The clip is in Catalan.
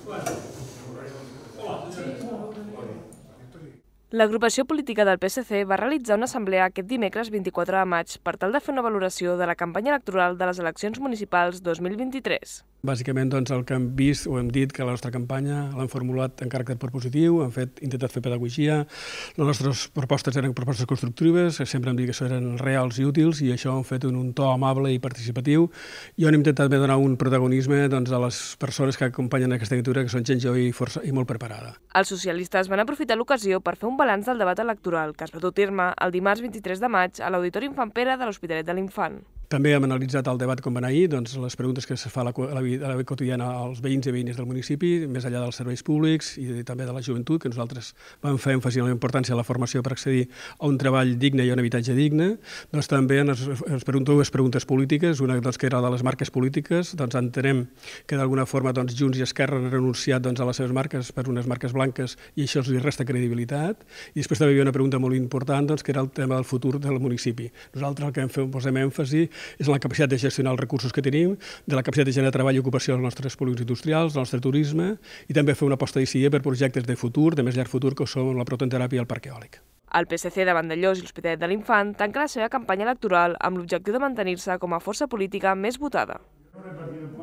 L'agrupació política del PSC va realitzar una assemblea aquest dimecres 24 de maig per tal de fer una valoració de la campanya electoral de les eleccions municipals 2023. Bàsicament, el que hem vist o hem dit que la nostra campanya l'hem formulat en caràcter propositiu, hem intentat fer pedagogia, les nostres propostes eren propostes constructives, sempre hem dit que això eren reals i útils i això ho hem fet en un to amable i participatiu i on hem intentat donar un protagonisme a les persones que acompanyen aquesta candidatura, que són gent jove i molt preparada. Els socialistes van aprofitar l'ocasió per fer un balanç del debat electoral que es va dur a terme el dimarts 23 de maig a l'Auditori Infant Pere de l'Hospitalet de l'Infant. També hem analitzat el debat com va anar ahir, les preguntes que es fa a la vida quotidiana als veïns i veïnes del municipi, més enllà dels serveis públics i també de la joventut, que nosaltres vam fer èmfasi en la importància de la formació per accedir a un treball digne i a un habitatge digne. També ens pregunteu dues preguntes polítiques, una que era de les marques polítiques. Entenem que d'alguna forma Junts i Esquerra han renunciat a les seves marques per unes marques blanques i això els resta credibilitat. I després també hi havia una pregunta molt important, que era el tema del futur del municipi. Nosaltres el que posem èmfasi és la capacitat de gestionar els recursos que tenim, de la capacitat de generar treball i ocupació als nostres polígons industrials, al nostre turisme, i també fer una aposta decidida per projectes de futur, de més llarg futur, que són la prototeràpia i el parc eòlic. El PSC de Vandellòs i l'Hospitalet de l'Infant tanca la seva campanya electoral amb l'objectiu de mantenir-se com a força política més votada.